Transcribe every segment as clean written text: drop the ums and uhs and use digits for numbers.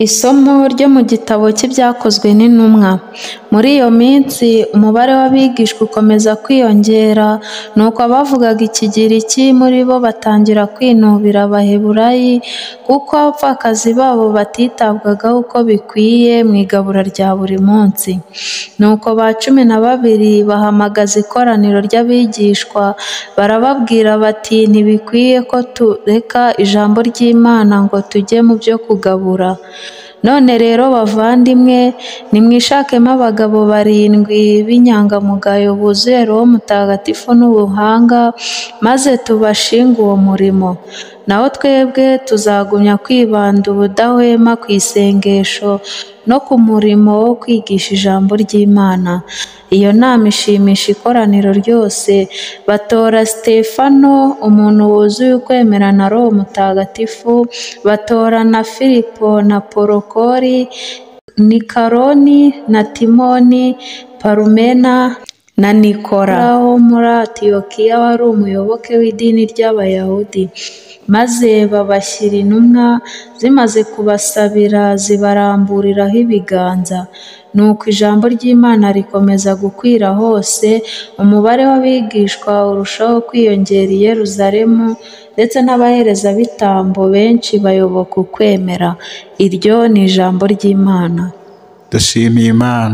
Isomo ryo mu gitabo cy'ibyakozwe n'intumwa. Muri iyo minsi umubare w'abigishwa ukomeza kwiyongera, nuko abavugaga ikigiriki muri bo batangira kwinubira Abaheburayi kuko abapfakazi babo batitabwagaho uko bikwiye mu igabura rya buri munsi. Nuko ba 12 bahamagaza ikoraniro ry'abigishwa, barababwira bati, ntibikwiye ko tureka ijambo ry'Imana ngo tujye mu byo kugabura. None rero bavandimwe, nimwishakemo abagabo 7 b'inyangamugayo buzuye Roho Mutagatifu n'ubuhanga, maze tubashinge uwo murimo. Naho twebwe tuzagumya kwibanda ubudahwema ku isengesho no ku murimo wo kwigisha ijambo ry'Imana. Iyo nama ishimisha ikoraniro ryose. Batora Sitefano, umuntu wuzuye ukwemera na Roho Mutagatifu, batora na Filipo na Porokori, Nikaroni na Timoni, Parumena na Nikora wo muri Antiyokiya wari umuyoboke w'idini ry'Abayahudi. Maze babashyira intumwa, zimaze kubasabira zibaramburiraho ibiganza. Nuko ijambo ry'Imana rikomeza gukwira hose, umubare w'abigishwa urushaho kwiyongera i Yerusalemu, ndetse n'abaherezabitambo benshi bayoboka ukwemera. Iryo ni ijambo ry'Imana. Dushimiye Imana.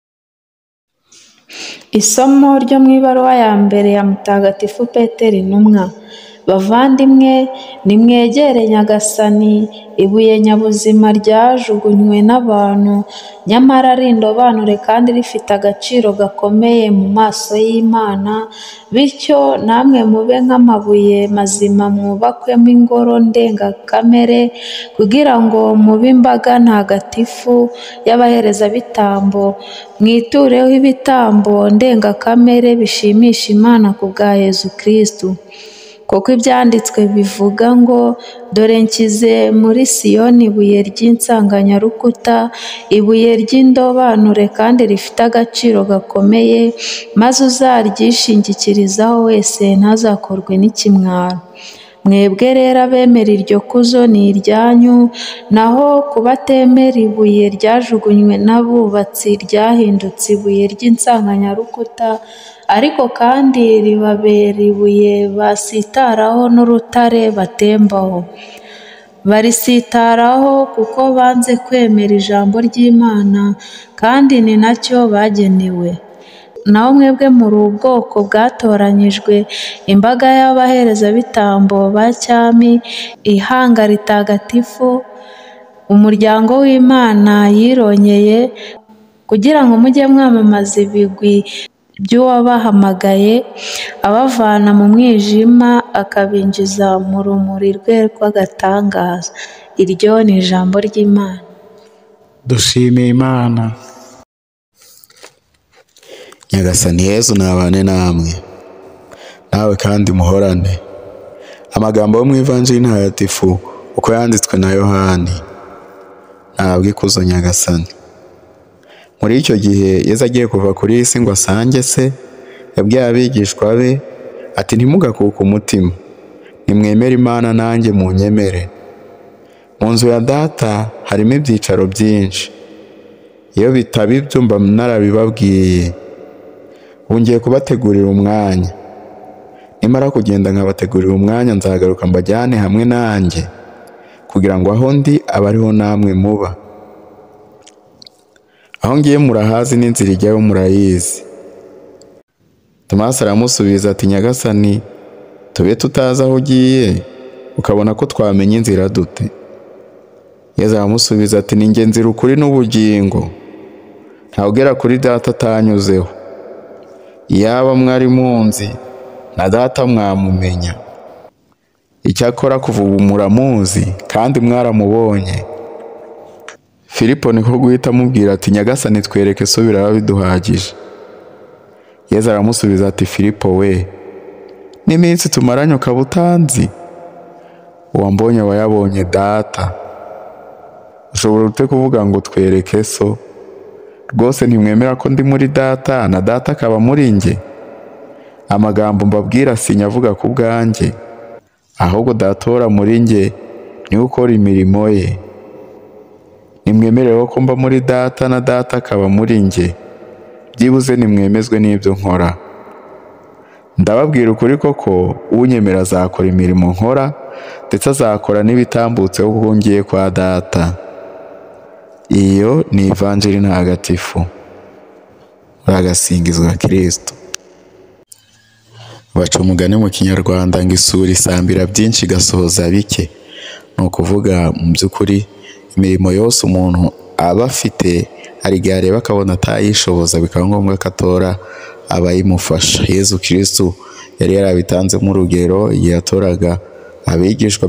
Isomo ryo mu ibaruwa ya mbere ya Mutagatifu Petero intumwa. Bavandimwe, nimwegere Nyagasani, ibuye nyabuzima ryajugunywe n'abantu, nyamara ari indobanure kandi rifite agaciro gakomeye mu maso y'Imana, bityo namwe mube nk'amabuye mazima mwubakwemo ingoro ndengakamere, kugira ngo mube imbaga ntagatifu y'abaherezabitambo, mwitureho ibitambo ndengakamere bishimisha Imana ku bwa Yezu Kristu. Kuko ibyanditswe bivuga ngo, dore nshyize muri Siyoni ibuye ry'insanganyarukuta, ibuye ry'indobanure kandi rifite agaciro gakomeye, maze uzaryishingikirizaho wese ntazakorwe n'ikimwaro. Mwebwe rero abemera iryo kuzo ni iryanyu, naho ku batemera ibuye ryajugunywe n'abubatsi ryahindutse ibuye ry'insanganyarukuta, ariko kandi ribabera ibuye basitaraho n'urutare batembaho. Barisitaraho kuko banze kwemera ijambo ry'Imana, kandi ni nacyo bagenewe. Naho mwebwe muri ubwoko bwatoranyijwe, imbaga y'abaherezabitambo ba cyami, ihanga ritagatifu, umuryango w'Imana yironyeye, kugira ngo mujye mwamamaza ibigwi by'uwabahamagaye, abavana mu mwijima akabinjiza mu rumuri rwe rw'agatangaza. Iryo ni ijambo ry'Imana. Dushimiye Imana. Nyagasani Yezu nabane namwe, nawe kandi muhorane. Amagambo yo mu Ivanjili ntagatifu uko yanditswe na Yohani. Ntabwo ikuzo Nyagasani. Muri icyo gihe Yezu agiye kuva kuri iyi si ngo asange se, yabwiye abigishwa be ati, ntimugakuke umutima, nimwemere Imana nanjye munyemere. Mu nzu ya Data harimo ibyicaro byinshi, iyo bitaba ibyo mba narabibabwiye. Ubu ngiye kubategurira umwanya, nimara kugenda nkabategurira umwanya nzagaruka mbajyane hamwe nanjye, kugira ngo aho ndi abe ariho namwe muba. Aho ngiye murahazi n'inzira ijyayo murayizi. Tomasi aramusubiza ati, Nyagasani, tube tutazi aho ugiye, ukabona ko twamenya inzira dute? Yezu aramusubiza ati, ni njye nzira ukuri n'ubugingo, ntawugera kuri Data atanyuzeho. Iyaba mwari munzi, na Data mwamumenya. Icyakora kuva ubu muramuzi, kandi mwaramubonye. Filipo niko guhita amubwira ati, Nyagasani, twereke so biraba biduhagije. Yezu aramusubiza ati, Filipo we, n'iminsi tumaranye ukaba utanzi? Uwambonye aba yabonye Data. Ushobora ute kuvuga ngo twereke so? Rwose ntimwemera ko ndi muri Data, na Data akaba muri njye? Amagambo mbabwira sinyavuga ku bwanjye, ahubwo Data uhora muri njye niwe ukora imirimo ye. ntimwemerewe ko mba muri data na data akaba muri njye, byibuze nimwemezwe n'ibyo nkora. Ndababwira ukuri koko, unyemera azakora imirimo nkora, ndetse azakora n'ibitambutseho kuko ngiye kwa data. Iyo ni ivanjiri ntagatifu. Uragasingizwa Kristo. Baca umugani mu Kinyarwanda ngo isuri isambira byinshi igasohoza bike. Ni ukuvuga mu by'ukuri imirimo yose umuntu aba afite hari igihe areba akabona atayishoboza, bikaba ngombwa ko atora abayimufasha. Yezu Kristo yari yarabitanzemo urugero igihe yatoraga abigishwa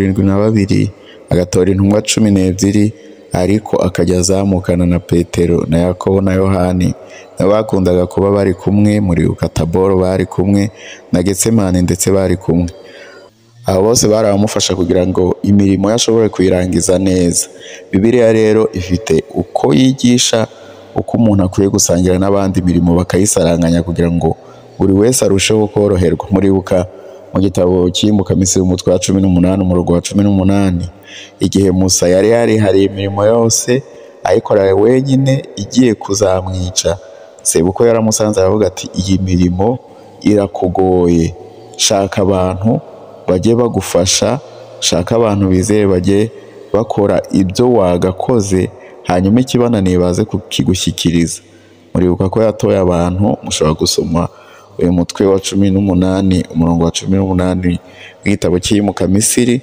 72, agatora intumwa 12, ariko akajya azamukana na Petero na Yakobo na Yohani. Bakundaga kuba bari kumwe muri Taboro, bari kumwe na Getsemane ndetse bari kumwe. Abo bose baramufasha kugira ngo imirimo yashobore kuyirangiza neza. Bibiliya rero ifite uko yigisha uko umuntu akwiye gusangira n'abandi imirimo bakayisaranganya kugira ngo buri wese arusheho koroherwa. Muribuka mu gitabo cy'Imbuka Misiri umutwe wa 18 umurongo wa 18, igihe Musa yari yarihariye imirimo yose ayikora wenyine igiye kuzamwica, Sebukwe yaramusanze aravuga ati iyi mirimo irakugoye, shaka abantu bajye bagufasha, shaka abantu bizeye bajye bakora ibyo wagakoze, hanyuma ikibananiye baze kukigushyikiriza. Muribuka ko yatoye abantu, mushobora gusoma uyu mutwe wa 18 umurongo wa 18 w'igitabo cy'Imbuka Misiri.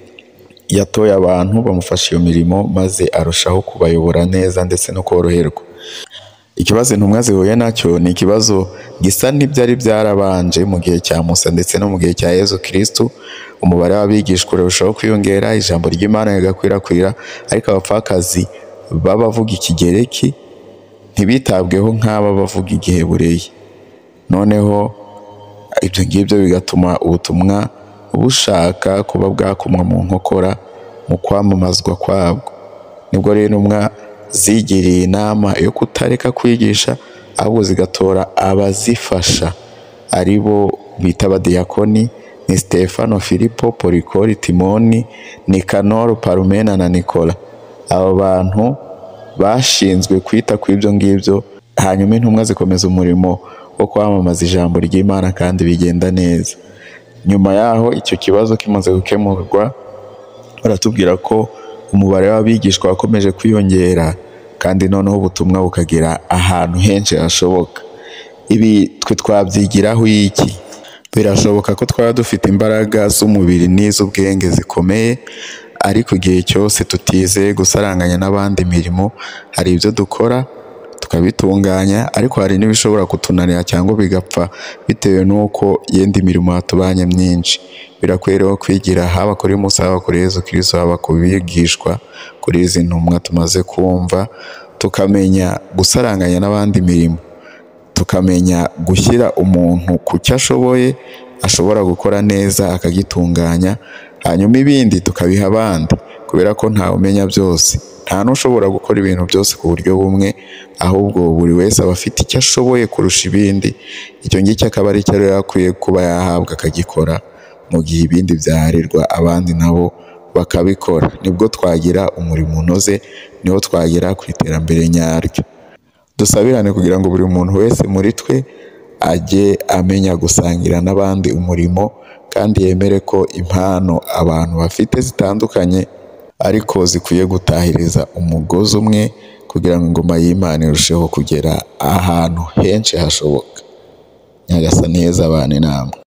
Yatoye abantu bamufasha iyo mirimo maze arushaho kubayobora neza ndetse no koroherwa. Ikibazo intumwa zihuye nacyo ni ikibazo gisa n'ibyari byarabanje mu gihe cya Musa ndetse no mu gihe cya Yezu Kristo. Umubare w'abigishwa urushaho kwiyongera, ijambo ry'Imana rigakwirakwira, ariko abapfakazi b'abavuga Ikigereki ntibitabweho nk'aba bavuga Igihebureyi. Noneho ibyo ngibyo bigatuma ubutumwa bushaka kuba bwakumwa mu nkokora mu kwamamazwa kwabwo. Nibwo rero intumwa zigiriye inama yo kutareka kwigisha, ahubwo zigatora abazifasha, ari bo bita abadiyakoni, ni Stefano, Filipo, Polikori, Timoni, Nikanoro, Parumena na Nikola. Abo bantu bashinzwe kwita ku ibyo ngibyo, hanyuma intumwa zikomeza umurimo wo kwamamaza ijambo ry'Imana kandi bigenda neza. Nyuma yaho icyo kibazo kimaze gukemurwa, baratubwira ko umubare w'abigishwa wakomeje kwiyongera kandi noneho ubutumwa bukagera ahantu henshi hashoboka. Ibi twe twabyigiraho iki? Birashoboka ko twaba dufite imbaraga z'umubiri n'iz'ubwenge zikomeye, ariko igihe cyose tutizeye gusaranganya n'abandi imirimo, hari ibyo dukora tukabitunganya, ariko hari n'ibishobora kutunanira cyangwa bigapfa bitewe n'uko yenda imirimo yatubanye myinshi. Birakwiye rero kwigira haba kuri Musa, haba kuri Yezu Kristo, haba ku bigishwa, kuri izi ntumwa tumaze kumva, tukamenya gusaranganya n'abandi imirimo, tukamenya gushyira umuntu ku cyo ashoboye, ashobora gukora neza akagitunganya, hanyuma ibindi tukabiha abandi, kubera ko ntawe umenya byose, nta n'ushobora gukora ibintu byose ku buryo bumwe, ahubwo buri wese aba afite icyo ashoboye kurusha ibindi. Icyo ngicyo akaba ari cyo rero akwiye kuba yahabwa akagikora, mu gihe ibindi byaharirwa abandi nabo bakabikora. Nibwo twagira umurimo unoze, niho twagera ku iterambere nyaryo. Dusabirane kugira ngo buri muntu wese muri twe ajye amenya gusangira n'abandi umurimo, kandi yemere ko impano abantu bafite zitandukanye, ariko zikwiye gutahiriza umugozi umwe kugira ngo ingoma y'Imana irusheho kugera ahantu henshi hashoboka. Nyagasani Yezu abane namwe.